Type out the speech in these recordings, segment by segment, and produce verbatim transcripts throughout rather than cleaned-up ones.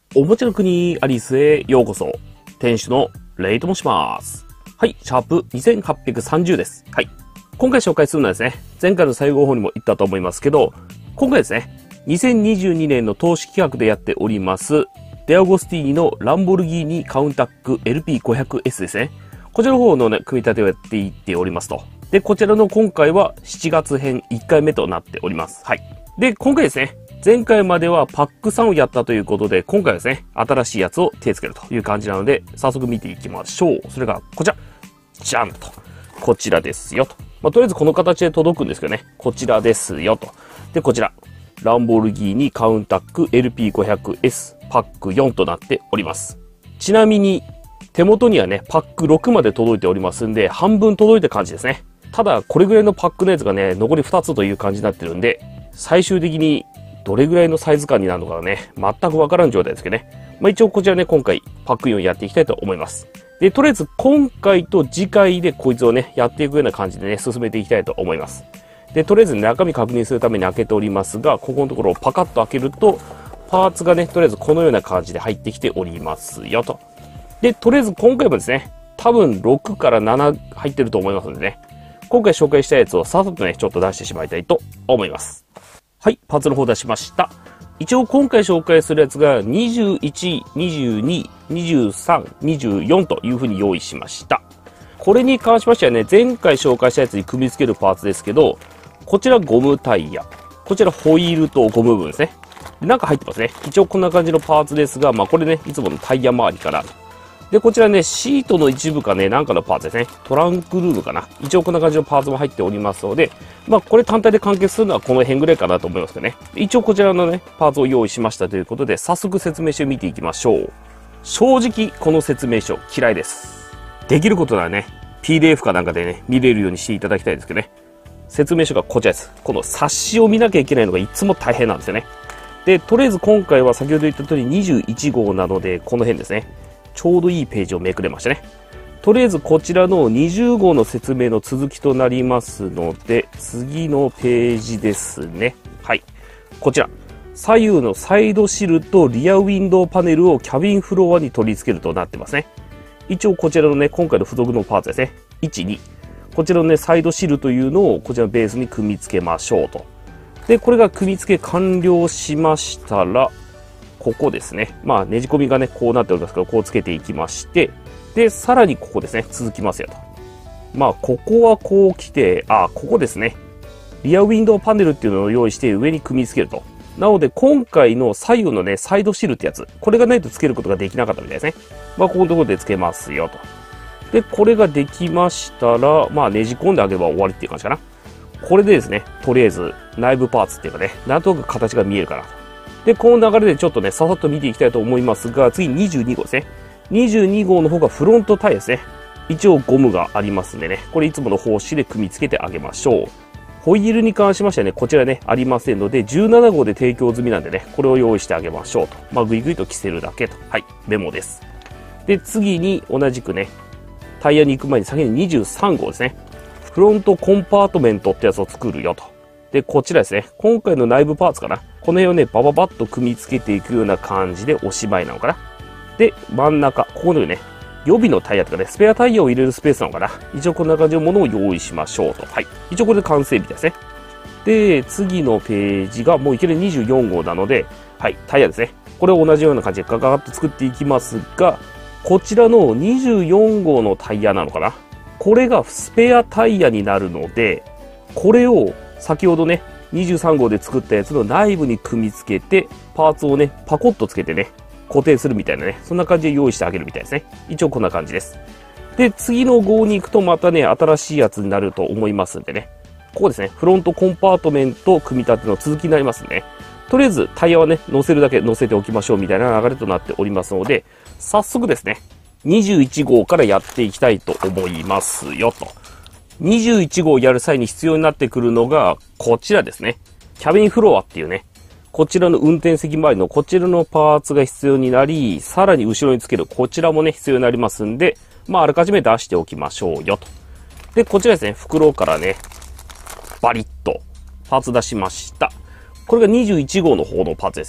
おもちゃの国アリスへようこそ。店主のレイと申します。はい、シャープにせんはっぴゃくさんじゅうです。はい。今回紹介するのはですね、前回の最後方にも言ったと思いますけど、今回ですね、にせんにじゅうにねんの投資企画でやっております、デアゴスティーニのランボルギーニカウンタック エルピーごひゃくエス ですね。こちらの方のね、組み立てをやっていっておりますと。で、こちらの今回はしちがつ編いっかいめとなっております。はい。で、今回ですね、前回まではパックさんをやったということで、今回はですね、新しいやつを手つけるという感じなので、早速見ていきましょう。それがこちら。じゃんと。こちらですよと。まあ、とりあえずこの形で届くんですけどね、こちらですよと。で、こちら。ランボルギーニカウンタック エルピーごひゃくエス パックよんとなっております。ちなみに、手元にはね、パックろくまで届いておりますんで、半分届いた感じですね。ただ、これぐらいのパックのやつがね、残りふたつという感じになってるんで、最終的にどれぐらいのサイズ感になるのかね、全くわからん状態ですけどね。まあ一応こちらね、今回パックよんやっていきたいと思います。で、とりあえず今回と次回でこいつをね、やっていくような感じでね、進めていきたいと思います。で、とりあえず中身確認するために開けておりますが、ここのところをパカッと開けると、パーツがね、とりあえずこのような感じで入ってきておりますよと。で、とりあえず今回もですね、多分ろくからなな入ってると思いますのでね、今回紹介したやつをさっさとね、ちょっと出してしまいたいと思います。はい、パーツの方出しました。一応今回紹介するやつがにじゅういち、にじゅうに、にじゅうさん、にじゅうよんという風に用意しました。これに関しましてはね、前回紹介したやつに組み付けるパーツですけど、こちらゴムタイヤ、こちらホイールとゴム部分ですね。なんか入ってますね。一応こんな感じのパーツですが、まあこれね、いつものタイヤ周りから。で、こちらね、シートの一部かね、なんかのパーツですね。トランクルームかな。一応こんな感じのパーツも入っておりますので、まあこれ単体で完結するのはこの辺ぐらいかなと思いますけどね。一応こちらのね、パーツを用意しましたということで、早速説明書を見ていきましょう。正直、この説明書嫌いです。できることならね、ピーディーエフ かなんかでね、見れるようにしていただきたいですけどね。説明書がこちらです。この冊子を見なきゃいけないのがいつも大変なんですよね。で、とりあえず今回は先ほど言った通りにじゅういちごうなので、この辺ですね。ちょうどいいページをめくれましたね。とりあえずこちらのにじゅうごうの説明の続きとなりますので、次のページですね。はい。こちら。左右のサイドシルとリアウィンドウパネルをキャビンフロアに取り付けるとなってますね。一応こちらのね、今回の付属のパーツですね。いち、に。こちらのね、サイドシルというのをこちらのベースに組み付けましょうと。で、これが組み付け完了しましたら、ここですね。まあ、ねじ込みがね、こうなっておりますけど、こうつけていきまして、で、さらにここですね、続きますよと。まあ、ここはこう来て、あ、ここですね。リアウィンドウパネルっていうのを用意して上に組み付けると。なので、今回の左右のね、サイドシルってやつ、これがないと付けることができなかったみたいですね。まあ、ここのところで付けますよと。で、これができましたら、まあ、ねじ込んであげれば終わりっていう感じかな。これでですね、とりあえず内部パーツっていうかね、なんとなく形が見えるかなと。で、この流れでちょっとね、ささっと見ていきたいと思いますが、次にじゅうにごうですね。にじゅうにごうの方がフロントタイヤですね。一応ゴムがありますんでね、これいつもの方式で組み付けてあげましょう。ホイールに関しましてはね、こちらね、ありませんので、じゅうななごうで提供済みなんでね、これを用意してあげましょうと。まあ、ぐいぐいと着せるだけと。はい、メモです。で、次に同じくね、タイヤに行く前に先ににじゅうさんごうですね。フロントコンパートメントってやつを作るよと。で、こちらですね。今回の内部パーツかな。この辺をね、バババッと組み付けていくような感じでおしまいなのかな。で、真ん中、ここのね、予備のタイヤとかね、スペアタイヤを入れるスペースなのかな。一応こんな感じのものを用意しましょうと。はい。一応これで完成日ですね。で、次のページがもういきなりにじゅうよんごうなので、はい、タイヤですね。これを同じような感じでガガガッと作っていきますが、こちらのにじゅうよんごうのタイヤなのかな。これがスペアタイヤになるので、これを先ほどね、にじゅうさんごうで作ったやつの内部に組み付けて、パーツをね、パコッとつけてね、固定するみたいなね、そんな感じで用意してあげるみたいですね。一応こんな感じです。で、次の号に行くとまたね、新しいやつになると思いますんでね。ここですね、フロントコンパートメント組み立ての続きになりますね。とりあえずタイヤはね、乗せるだけ乗せておきましょうみたいな流れとなっておりますので、早速ですね、にじゅういちごうからやっていきたいと思いますよと。にじゅういちごうやる際に必要になってくるのが、こちらですね。キャビンフロアっていうね、こちらの運転席周りのこちらのパーツが必要になり、さらに後ろにつけるこちらもね、必要になりますんで、まあ、あらかじめ出しておきましょうよと。で、こちらですね、袋からね、バリッとパーツ出しました。これがにじゅういちごうの方のパーツですね。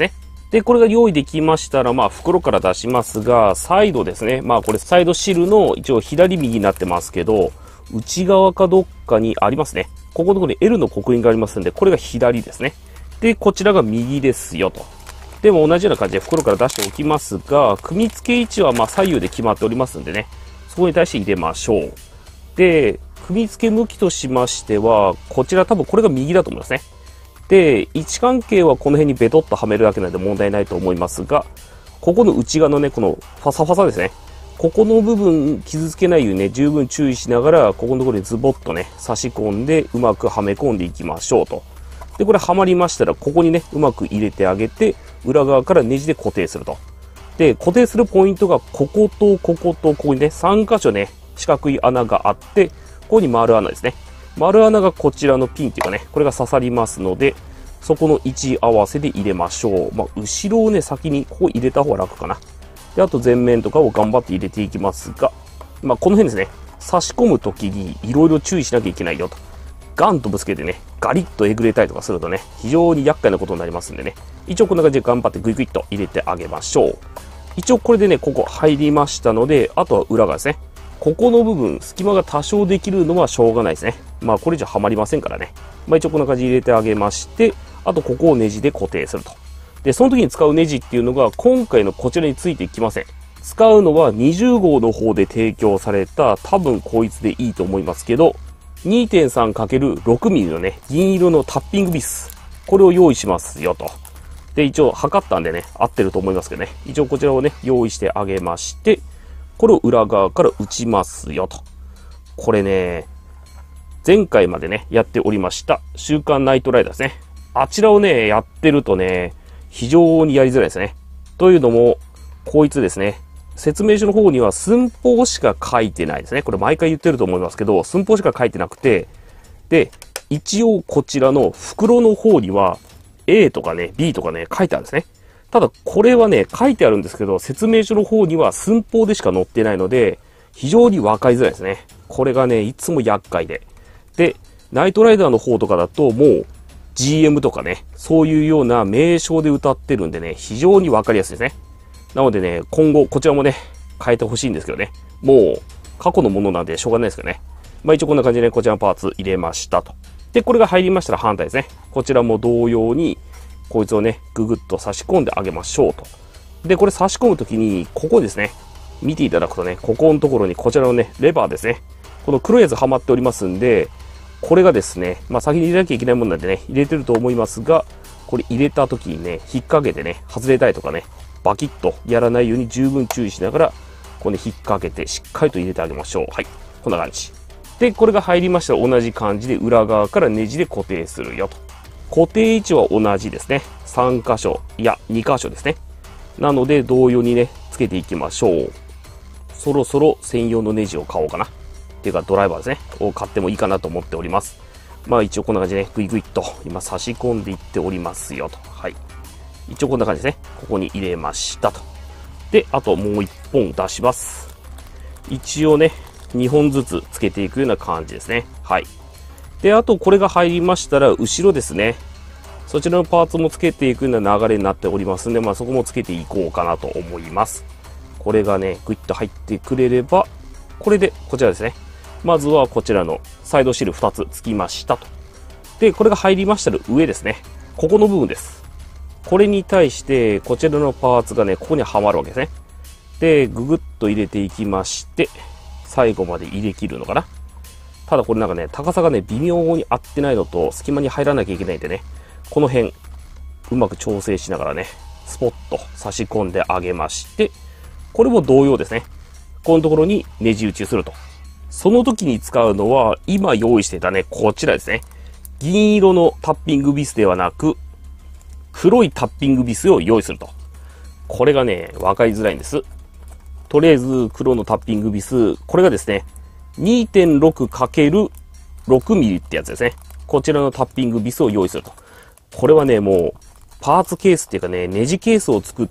で、これが用意できましたら、まあ、袋から出しますが、サイドですね。まあ、これサイドシルの一応左右になってますけど、内側かどっかにありますね。ここのところに エル の刻印がありますんで、これが左ですね。で、こちらが右ですよと。でも同じような感じで袋から出しておきますが、組み付け位置はまあ左右で決まっておりますんでね、そこに対して入れましょう。で、組み付け向きとしましては、こちら多分これが右だと思いますね。で、位置関係はこの辺にベトッとはめるだけなので問題ないと思いますが、ここの内側のね、このファサファサですね。ここの部分傷つけないようにね、十分注意しながら、ここのところにズボッとね、差し込んで、うまくはめ込んでいきましょうと。で、これはまりましたら、ここにね、うまく入れてあげて、裏側からネジで固定すると。で、固定するポイントが、こことこことここにね、さん箇所ね、四角い穴があって、ここに丸穴ですね。丸穴がこちらのピンっていうかね、これが刺さりますので、そこの位置合わせで入れましょう。まあ、後ろをね、先にここ入れた方が楽かな。で、あと前面とかを頑張って入れていきますが、まあ、この辺ですね、差し込むときにいろいろ注意しなきゃいけないよと。ガンとぶつけてね、ガリッとえぐれたりとかするとね、非常に厄介なことになりますんでね、一応こんな感じで頑張ってグイグイっと入れてあげましょう。一応これでね、ここ入りましたので、あとは裏側ですね。ここの部分、隙間が多少できるのはしょうがないですね。まあこれ以上はまりませんからね。まあ一応こんな感じで入れてあげまして、あとここをネジで固定すると。で、その時に使うネジっていうのが今回のこちらについてきません。使うのはにじゅう号の方で提供された、多分こいつでいいと思いますけど、にてんさんかけるろくミリ のね、銀色のタッピングビス。これを用意しますよと。で、一応測ったんでね、合ってると思いますけどね。一応こちらをね、用意してあげまして、これを裏側から打ちますよと。これね、前回までね、やっておりました、週刊ナイトライダーですね。あちらをね、やってるとね、非常にやりづらいですね。というのも、こいつですね。説明書の方には寸法しか書いてないですね。これ毎回言ってると思いますけど、寸法しか書いてなくて、で、一応こちらの袋の方には A とかね、B とかね、書いてあるんですね。ただこれはね、書いてあるんですけど、説明書の方には寸法でしか載ってないので、非常に分かりづらいですね。これがね、いつも厄介で。で、ナイトライダーの方とかだともう ジーエム とかね、そういうような名称で歌ってるんでね、非常に分かりやすいですね。なのでね、今後こちらもね、変えてほしいんですけどね。もう過去のものなんでしょうがないですけどね。まあ一応こんな感じでね、こちらのパーツ入れましたと。で、これが入りましたら反対ですね。こちらも同様に、こいつをね、ぐぐっと差し込んであげましょうと。で、これ差し込むときに、ここですね。見ていただくとね、ここのところにこちらのね、レバーですね。この黒いやつはまっておりますんで、これがですね、まあ先に入れなきゃいけないもんなんでね、入れてると思いますが、これ入れたときにね、引っ掛けてね、外れたりとかね、バキッとやらないように十分注意しながら、ここに引っ掛けてしっかりと入れてあげましょう。はい。こんな感じ。で、これが入りましたら同じ感じで裏側からネジで固定するよと。固定位置は同じですね。さん箇所、いや、に箇所ですね。なので、同様にね、つけていきましょう。そろそろ専用のネジを買おうかな。っていうか、ドライバーですね。を買ってもいいかなと思っております。まあ一応こんな感じでね、グイグイっと今差し込んでいっておりますよと。はい。一応こんな感じですね。ここに入れましたと。で、あともういっぽん出します。一応ね、にほんずつつけていくような感じですね。はい。で、あとこれが入りましたら、後ろですね。そちらのパーツもつけていくような流れになっておりますんで、まあそこもつけていこうかなと思います。これがね、グイッと入ってくれれば、これでこちらですね。まずはこちらのサイドシールふたつつきましたと。で、これが入りましたら上ですね。ここの部分です。これに対して、こちらのパーツがね、ここにはまるわけですね。で、ぐぐっと入れていきまして、最後まで入れ切るのかな。ただこれなんかね、高さがね、微妙に合ってないのと、隙間に入らなきゃいけないんでね、この辺、うまく調整しながらね、スポッと差し込んであげまして、これも同様ですね。このところにネジ打ちすると。その時に使うのは、今用意してたね、こちらですね。銀色のタッピングビスではなく、黒いタッピングビスを用意すると。これがね、わかりづらいんです。とりあえず、黒のタッピングビス、これがですね、にてんろくかけるろくミリ ってやつですね。こちらのタッピングビスを用意すると。これはね、もう、パーツケースっていうかね、ネジケースを作って、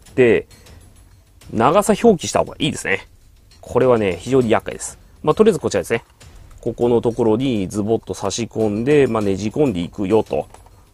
長さ表記した方がいいですね。これはね、非常に厄介です。まあ、とりあえずこちらですね。ここのところにズボッと差し込んで、まあ、ねじ込んでいくよと。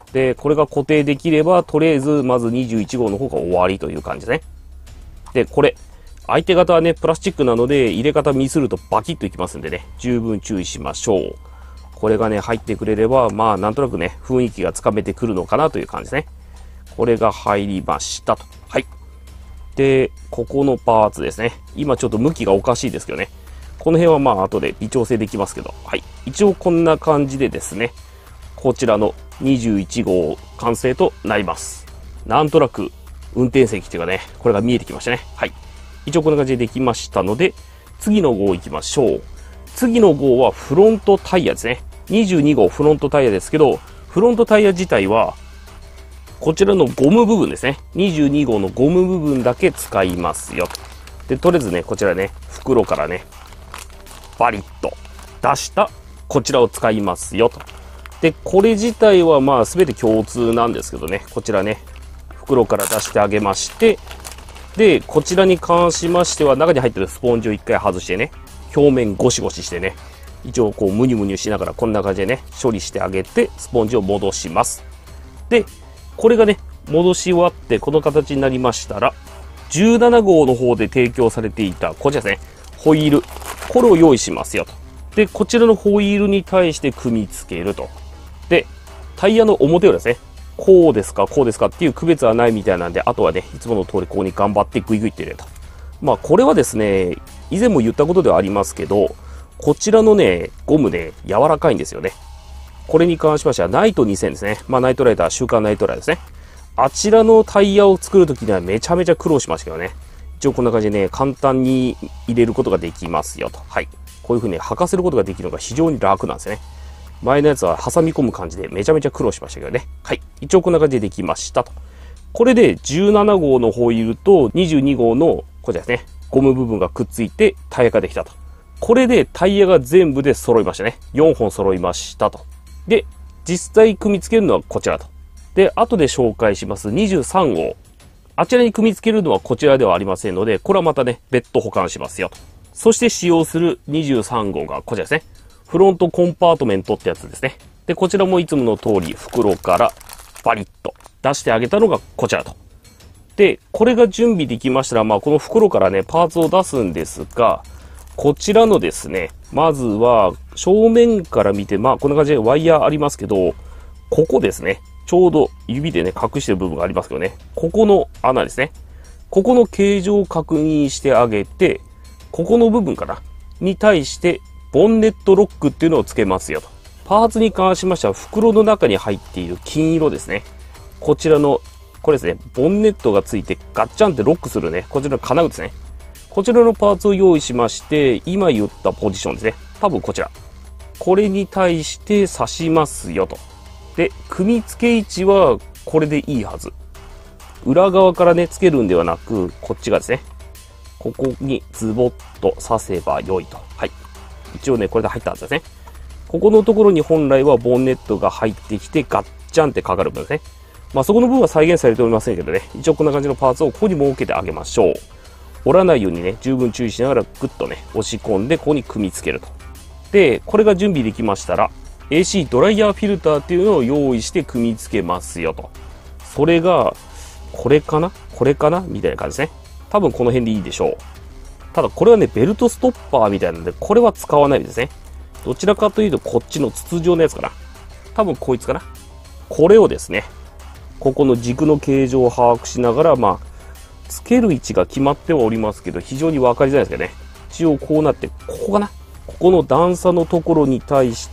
で、これが固定できれば、とりあえずまずにじゅういち号の方が終わりという感じですね。で、これ、相手方はね、プラスチックなので、入れ方ミスるとバキッといきますんでね、十分注意しましょう。これがね、入ってくれれば、まあ、なんとなくね、雰囲気がつかめてくるのかなという感じですね。これが入りましたと。はい。で、ここのパーツですね。今ちょっと向きがおかしいですけどね。この辺はまあ、後で微調整できますけど、はい。一応こんな感じでですね、こちらのにじゅういち号完成となります。なんとなく、運転席っていうかね、これが見えてきましたね。はい。一応こんな感じでできましたので、次の号行きましょう。次の号はフロントタイヤですね。にじゅうに号フロントタイヤですけど、フロントタイヤ自体は、こちらのゴム部分ですね。にじゅうに号のゴム部分だけ使いますよ。で、とりあえずね、こちらね、袋からね、バリッと出したこちらを使いますよと。で、これ自体はまあ全て共通なんですけどね、こちらね、袋から出してあげまして、で、こちらに関しましては、中に入ってるスポンジを一回外してね、表面ゴシゴシしてね、一応こうムニュムニュしながらこんな感じでね、処理してあげて、スポンジを戻します。で、これがね、戻し終わってこの形になりましたら、じゅうなな号の方で提供されていた、こちらですね、ホイール。これを用意しますよと。で、こちらのホイールに対して組み付けると。で、タイヤの表をですね、こうですか、こうですかっていう区別はないみたいなんで、あとはね、いつもの通りここに頑張ってグイグイって入れると。まあ、これはですね、以前も言ったことではありますけど、こちらのね、ゴムね、柔らかいんですよね。これに関しましては、ナイトにせんですね。まあ、ナイトライダー、週刊ナイトライダーですね。あちらのタイヤを作るときにはめちゃめちゃ苦労しましたけどね。一応こんな感じでね、簡単に入れることができますよと。はい。こういう風に履かせることができるのが非常に楽なんですよね。前のやつは挟み込む感じでめちゃめちゃ苦労しましたけどね。はい。一応こんな感じでできましたと。これでじゅうなな号のホイールとにじゅうに号のこちらですね、ゴム部分がくっついてタイヤができたと。これでタイヤが全部で揃いましたね。よんほん揃いましたと。で、実際組み付けるのはこちらと。で、後で紹介しますにじゅうさん号。あちらに組み付けるのはこちらではありませんので、これはまたね、別途保管しますよと。そして使用するにじゅうさん号がこちらですね。フロントコンパートメントってやつですね。で、こちらもいつもの通り袋からバリッと出してあげたのがこちらと。で、これが準備できましたら、まあこの袋からね、パーツを出すんですが、こちらのですね、まずは正面から見て、まあこんな感じでワイヤーありますけど、ここですね。ちょうど指でね、隠してる部分がありますけどね。ここの穴ですね。ここの形状を確認してあげて、ここの部分かなに対して、ボンネットロックっていうのをつけますよと。パーツに関しましては、袋の中に入っている金色ですね。こちらの、これですね、ボンネットがついてガッチャンってロックするね、こちらの金具ですね。こちらのパーツを用意しまして、今言ったポジションですね。多分こちら。これに対して刺しますよと。で、組み付け位置はこれでいいはず。裏側からね、つけるんではなく、こっちがですね。ここにズボッと刺せば良いと。はい。一応ね、これで入ったはずですね。ここのところに本来はボンネットが入ってきてガッチャンってかかる部分ですね。まあそこの部分は再現されておりませんけどね。一応こんな感じのパーツをここに設けてあげましょう。折らないようにね、十分注意しながらグッとね、押し込んでここに組み付けると。で、これが準備できましたら、エーシー ドライヤーフィルターっていうのを用意して組み付けますよと。それが、これかなこれかなみたいな感じですね。多分この辺でいいでしょう。ただこれはね、ベルトストッパーみたいなので、これは使わないですね。どちらかというとこっちの筒状のやつかな。多分こいつかな。これをですね、ここの軸の形状を把握しながら、まあ、つける位置が決まってはおりますけど、非常に分かりづらいですけどね。一応こうなって、ここかなここの段差のところに対して、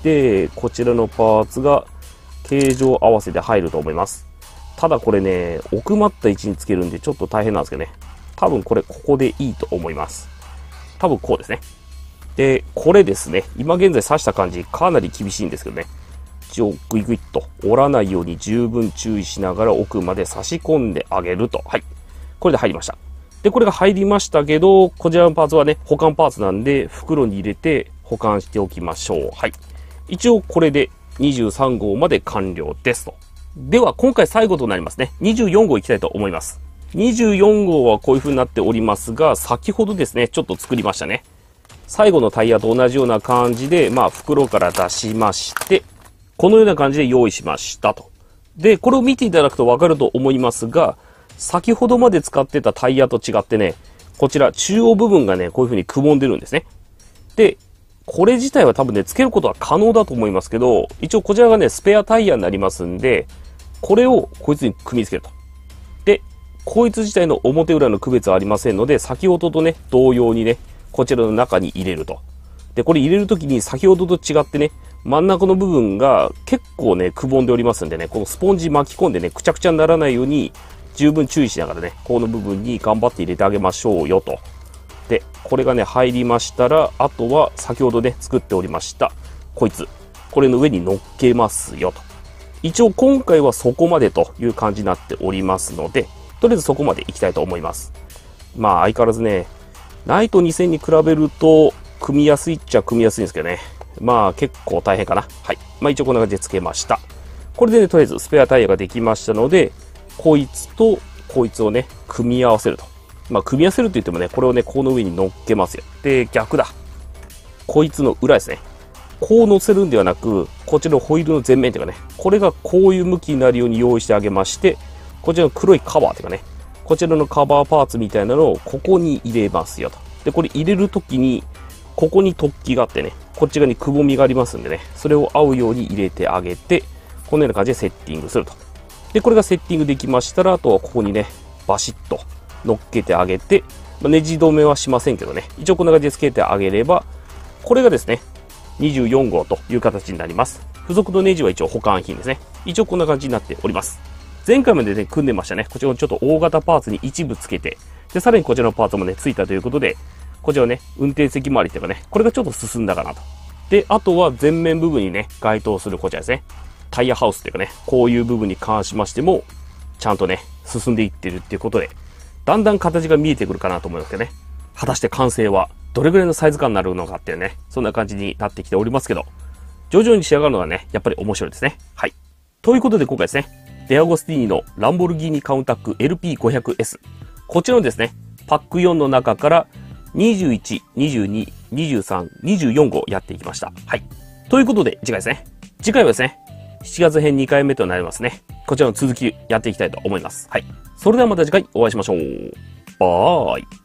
こちらのパーツが形状合わせで入ると思います。ただこれね、奥まった位置につけるんでちょっと大変なんですけどね。多分これここでいいと思います。多分こうですね。で、これですね。今現在刺した感じかなり厳しいんですけどね。一応グイグイっと折らないように十分注意しながら奥まで差し込んであげると。はい。これで入りました。で、これが入りましたけど、こちらのパーツはね、保管パーツなんで、袋に入れて保管しておきましょう。はい。一応これでにじゅうさん号まで完了ですと。では、今回最後となりますね。にじゅうよん号いきたいと思います。にじゅうよん号はこういう風になっておりますが、先ほどですね、ちょっと作りましたね。最後のタイヤと同じような感じで、まあ、袋から出しまして、このような感じで用意しましたと。 で、これを見ていただくとわかると思いますが、先ほどまで使ってたタイヤと違ってね、こちら中央部分がね、こういう風にくぼんでるんですね。で、これ自体は多分ね、付けることは可能だと思いますけど、一応こちらがね、スペアタイヤになりますんで、これをこいつに組み付けると。で、こいつ自体の表裏の区別はありませんので、先ほどとね、同様にね、こちらの中に入れると。で、これ入れるときに先ほどと違ってね、真ん中の部分が結構ね、くぼんでおりますんでね、このスポンジ巻き込んでね、くちゃくちゃにならないように、十分注意しながらね、この部分に頑張って入れてあげましょうよと。で、これがね、入りましたら、あとは先ほどね、作っておりました、こいつ。これの上に乗っけますよと。一応今回はそこまでという感じになっておりますので、とりあえずそこまで行きたいと思います。まあ相変わらずね、ナイトにせんに比べると、組みやすいっちゃ組みやすいんですけどね。まあ結構大変かな。はい。まあ一応こんな感じで付けました。これでね、とりあえずスペアタイヤができましたので、こいつとこいつをね、組み合わせると。まあ組み合わせると言ってもね、これをね、この上に乗っけますよ。で、逆だ。こいつの裏ですね。こう乗せるんではなく、こちらのホイールの前面というかね、これがこういう向きになるように用意してあげまして、こちらの黒いカバーというかね、こちらのカバーパーツみたいなのをここに入れますよと。で、これ入れるときに、ここに突起があってね、こっち側にくぼみがありますんでね、それを合うように入れてあげて、このような感じでセッティングすると。で、これがセッティングできましたら、あとはここにね、バシッと乗っけてあげて、まあ、ネジ止めはしませんけどね、一応こんな感じでつけてあげれば、これがですね、にじゅうよん号という形になります。付属のネジは一応保管品ですね。一応こんな感じになっております。前回までね、組んでましたね。こちらのちょっと大型パーツに一部つけて、で、さらにこちらのパーツもね、ついたということで、こちらね、運転席周りっていうかね、これがちょっと進んだかなと。で、あとは前面部分にね、該当するこちらですね。タイヤハウスっていうかね、こういう部分に関しましても、ちゃんとね、進んでいってるっていうことで、だんだん形が見えてくるかなと思いますけどね。果たして完成はどれぐらいのサイズ感になるのかっていうね、そんな感じになってきておりますけど、徐々に仕上がるのはね、やっぱり面白いですね。はい。ということで今回ですね、デアゴスティーニのランボルギーニカウンタック エルピーごひゃくエス。こちらのですね、パックよんの中からにじゅういち、にじゅうに、にじゅうさん、にじゅうよん号やっていきました。はい。ということで次回ですね。次回はですね、しちがつ編にかいめとなりますね。こちらの続きやっていきたいと思います。はい。それではまた次回お会いしましょう。バーイ。